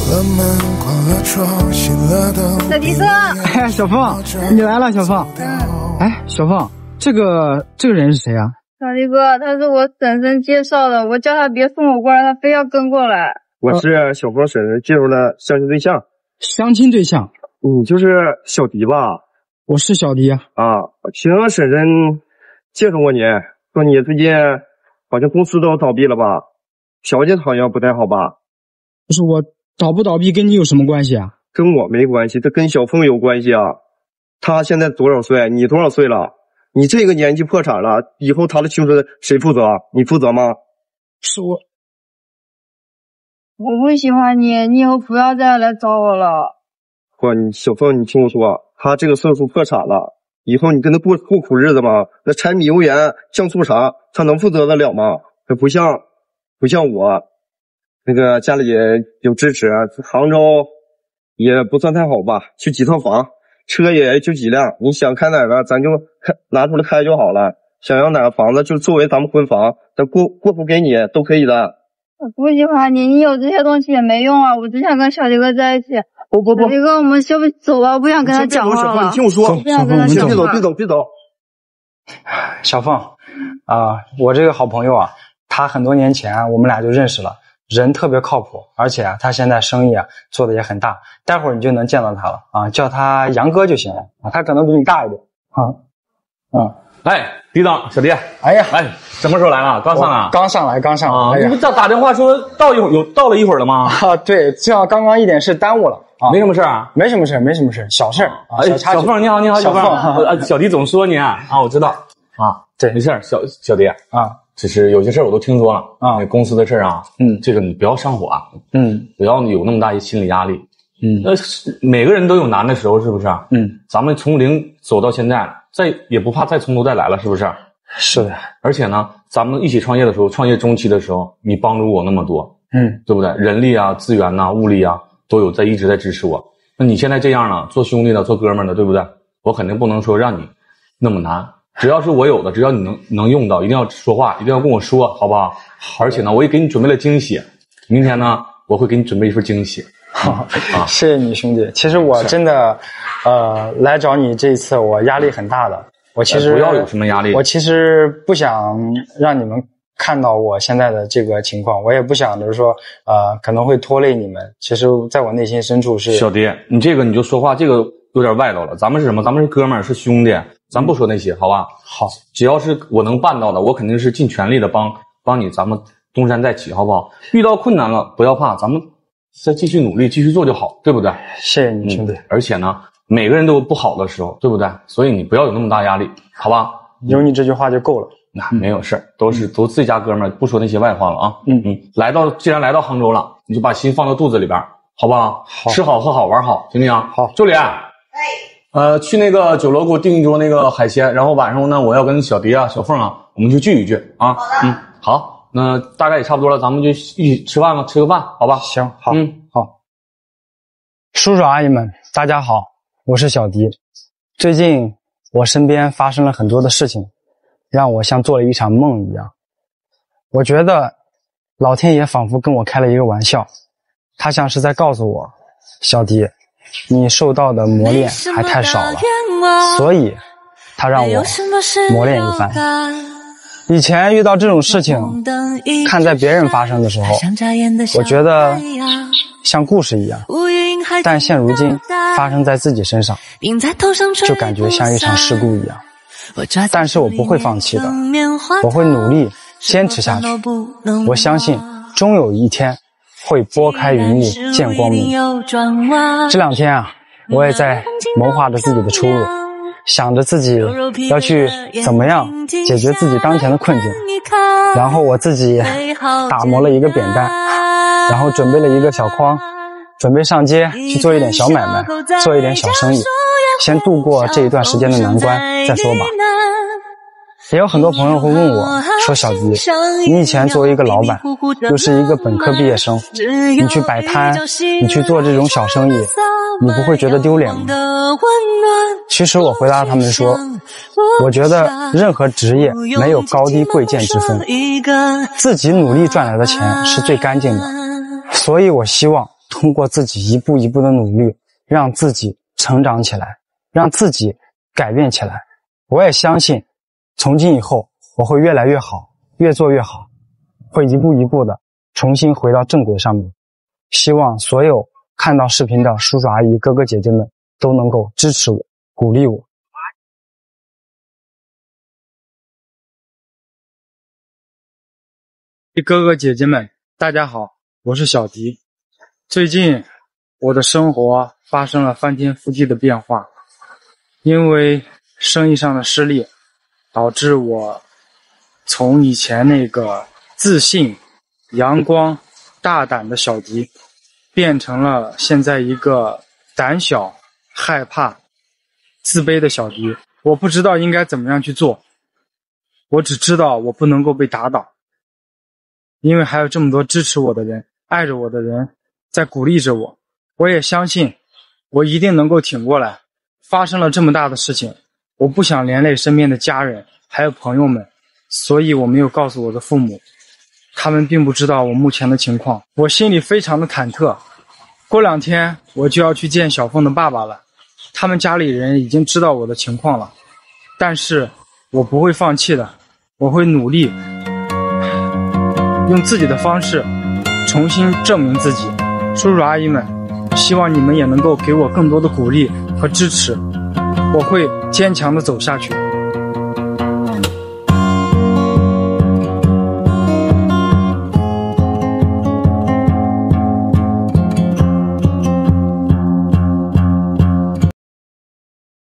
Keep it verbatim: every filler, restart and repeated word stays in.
小迪哥， 哎，小凤，你来了，小凤。哎，小凤，这个这个人是谁啊？ 小迪哥，他是我婶婶介绍的，我叫他别送我过来，他非要跟过来。 我是小凤婶婶介绍的相亲对象。 相亲对象？ 你就是小迪吧？ 我是小迪啊。 啊，听婶婶介绍过你，说你最近好像公司都倒闭了吧？条件好像不太好吧？ 不是，我倒不倒闭跟你有什么关系啊？ 跟我没关系，这跟小凤有关系啊。他现在多少岁？你多少岁了？你这个年纪破产了，以后他的青春谁负责？你负责吗？ 是我。 我不喜欢你，你以后不要再来找我了。 不，你小凤，你听我说，他这个岁数破产了，以后你跟他过过苦日子吗？那柴米油盐酱醋茶，他能负责得了吗？他不像，不像我，那个家里有支持，杭州也不算太好吧，就几套房，车也就几辆，你想开哪个，咱就开拿出来开就好了。想要哪个房子，就作为咱们婚房，咱过过户给你都可以的。 我不喜欢你，你有这些东西也没用啊！我只想跟小迪哥在一起。 不不不， 小迪哥，我们先不走吧，我不想跟他讲话了。 你听我说， 不想跟他讲话。 别走，别走，别走。 小凤，啊、呃，我这个好朋友啊，他很多年前我们俩就认识了，人特别靠谱，而且啊，他现在生意啊做的也很大，待会儿你就能见到他了啊，叫他杨哥就行了啊，他可能比你大一点啊，啊。 哎，李总，小弟， 哎呀， 哎，什么时候来了？刚上啊？ 刚上来，刚上来。 啊， 哎、 你不打打电话说到一会儿有到了一会儿了吗？ 啊，对，这样刚刚一点事耽误了啊。 没什么事啊， 没什么事，没什么事，小事啊。 哎，小凤你好，你好， 小凤， 啊，小弟总说你啊，我知道啊， 对， 没事，小小弟啊， 只是有些事儿我都听说了啊， 公司的事儿啊， 嗯， 这个你不要上火啊， 嗯， 不要有那么大一心理压力。 嗯， 那每个人都有难的时候，是不是？ 嗯， 咱们从零走到现在，再也不怕再从头再来了，是不是？ 是的。 而且呢，咱们一起创业的时候，创业中期的时候，你帮助我那么多， 嗯， 对不对？人力啊、资源呐、啊、物力啊，都有在一直在支持我。那你现在这样了，做兄弟的、做哥们儿的，对不对？我肯定不能说让你那么难。只要是我有的，只要你能能用到，一定要说话，一定要跟我说，好不好？而且呢，我也给你准备了惊喜。明天呢，我会给你准备一份惊喜。 啊，谢谢你兄弟。其实我真的，呃，来找你这一次，我压力很大的。我其实、 呃、不要有什么压力。 我其实不想让你们看到我现在的这个情况，我也不想就是说，呃，可能会拖累你们。其实，在我内心深处是小弟，你这个你就说话，这个有点外道了。咱们是什么？咱们是哥们儿，是兄弟，咱不说那些，好吧？ 好， 只要是我能办到的，我肯定是尽全力的帮帮你，咱们东山再起，好不好？遇到困难了不要怕，咱们再继续努力，继续做就好，对不对？ 谢谢你兄弟、嗯。 而且呢，每个人都有不好的时候，对不对？所以你不要有那么大压力，好吧？ 有你这句话就够了。 那、嗯、没有事儿，都是都自己家哥们儿，不说那些外话了啊。 嗯嗯，来到既然来到杭州了，你就把心放到肚子里边，好不好？ 好， 吃好喝好玩好，行不行？ 好， 周脸。哎。呃，去那个酒楼给我订一桌那个海鲜，然后晚上呢，我要跟小迪啊、小凤啊，我们就聚一聚啊。 好的。 嗯，好。那大概也差不多了，咱们就一起吃饭吧，吃个饭，好吧？ 行，好， 嗯， 好。叔叔阿姨们，大家好，我是小迪。最近我身边发生了很多的事情，让我像做了一场梦一样。我觉得老天爷仿佛跟我开了一个玩笑，他像是在告诉我，小迪，你受到的磨练还太少了，所以他让我磨练一番。以前遇到这种事情，看在别人发生的时候，我觉得像故事一样，但现如今发生在自己身上，就感觉像一场事故一样。但是我不会放弃的，我会努力坚持下去。我相信终有一天会拨开云雾见光明。这两天啊，我也在谋划着自己的出路，想着自己要去怎么样解决自己当前的困境，然后我自己打磨了一个扁担，然后准备了一个小筐，准备上街去做一点小买卖，做一点小生意，先度过这一段时间的难关再说吧。也有很多朋友会问我说，小迪，你以前作为一个老板，又是一个本科毕业生，你去摆摊，你去做这种小生意，你不会觉得丢脸吗？其实我回答他们说，我觉得任何职业没有高低贵贱之分，自己努力赚来的钱是最干净的，所以我希望通过自己一步一步的努力，让自己成长起来，让自己改变起来。我也相信，从今以后我会越来越好，越做越好，会一步一步的重新回到正轨上面。希望所有看到视频的叔叔阿姨、哥哥姐姐们都能够支持我，鼓励我。哥哥姐姐们，大家好，我是小迪。最近我的生活发生了翻天覆地的变化，因为生意上的失利，导致我从以前那个自信、阳光、大胆的小迪，变成了现在一个胆小、害怕、自卑的小迪。我不知道应该怎么样去做，我只知道我不能够被打倒。因为还有这么多支持我的人，爱着我的人在鼓励着我，我也相信我一定能够挺过来。发生了这么大的事情，我不想连累身边的家人还有朋友们，所以我没有告诉我的父母，他们并不知道我目前的情况。我心里非常的忐忑，过两天我就要去见小凤的爸爸了，他们家里人已经知道我的情况了，但是我不会放弃的，我会努力用自己的方式重新证明自己。叔叔阿姨们，希望你们也能够给我更多的鼓励和支持，我会坚强的走下去。